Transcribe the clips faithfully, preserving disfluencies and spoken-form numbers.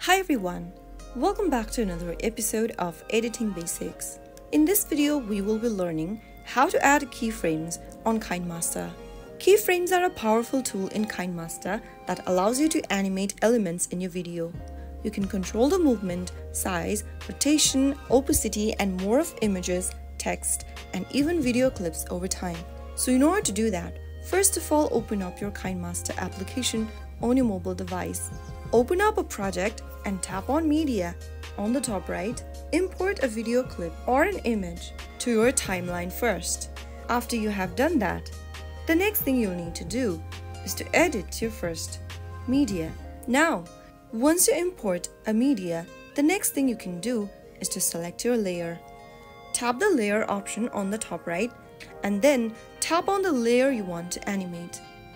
Hi everyone, welcome back to another episode of Editing Basics. In this video, we will be learning how to add keyframes on Kinemaster. Keyframes are a powerful tool in Kinemaster that allows you to animate elements in your video. You can control the movement, size, rotation, opacity, and more of images, text, and even video clips over time. So in order to do that, first of all, open up your Kinemaster application on your mobile device. Open up a project and tap on Media on the top right. Import a video clip or an image to your timeline first. After you have done that, the next thing you'll need to do is to edit your first media. Now, once you import a media, the next thing you can do is to select your layer. Tap the layer option on the top right and then tap on the layer you want to animate.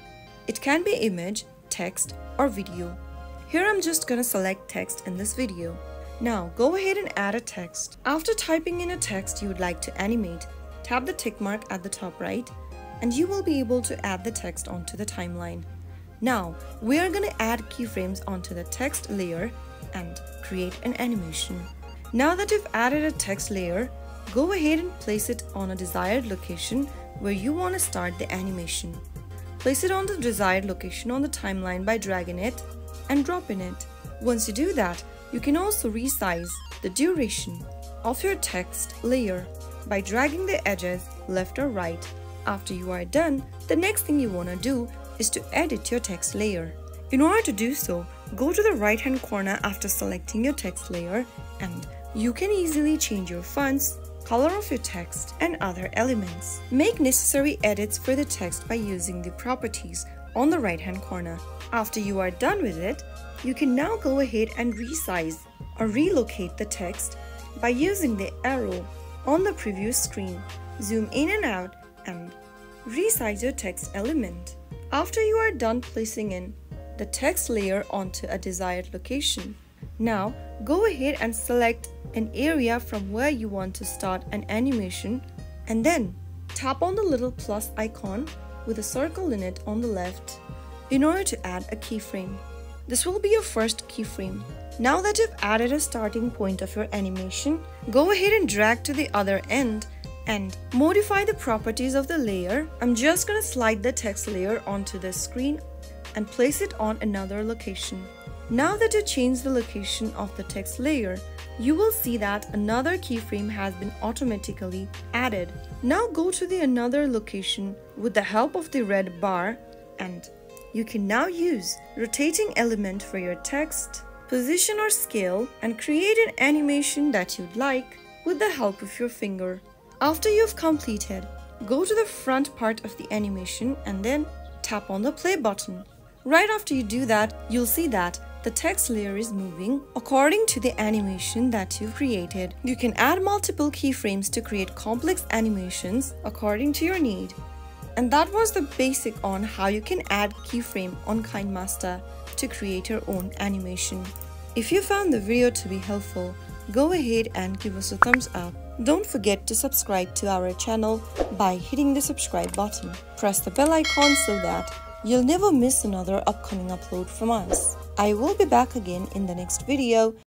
It can be image, text, or video. Here I'm just gonna select text in this video. Now go ahead and add a text. After typing in a text you would like to animate, tap the tick mark at the top right and you will be able to add the text onto the timeline. Now we are gonna add keyframes onto the text layer and create an animation. Now that you've added a text layer, go ahead and place it on a desired location where you want to start the animation. Place it on the desired location on the timeline by dragging it and dropping it. Once you do that, you can also resize the duration of your text layer by dragging the edges left or right. After you are done, the next thing you want to do is to edit your text layer. In order to do so, go to the right hand corner after selecting your text layer and you can easily change your fonts, color of your text, and other elements. Make necessary edits for the text by using the properties on the right hand corner. After you are done with it, you can now go ahead and resize or relocate the text by using the arrow on the preview screen. Zoom in and out and resize your text element. After you are done placing in the text layer onto a desired location, now go ahead and select an area from where you want to start an animation and then tap on the little plus icon with a circle in it on the left in order to add a keyframe. This will be your first keyframe. Now that you've added a starting point of your animation, go ahead and drag to the other end and modify the properties of the layer. I'm just going to slide the text layer onto the screen and place it on another location. Now that you change the location of the text layer, you will see that another keyframe has been automatically added. Now go to the another location with the help of the red bar and you can now use rotating element for your text, position or scale, and create an animation that you'd like with the help of your finger. After you've completed, go to the front part of the animation and then tap on the play button. Right after you do that, you'll see that the text layer is moving according to the animation that you've created. You can add multiple keyframes to create complex animations according to your need. And that was the basic on how you can add keyframe on Kinemaster to create your own animation. If you found the video to be helpful, go ahead and give us a thumbs up. Don't forget to subscribe to our channel by hitting the subscribe button. Press the bell icon so that you'll never miss another upcoming upload from us. I will be back again in the next video.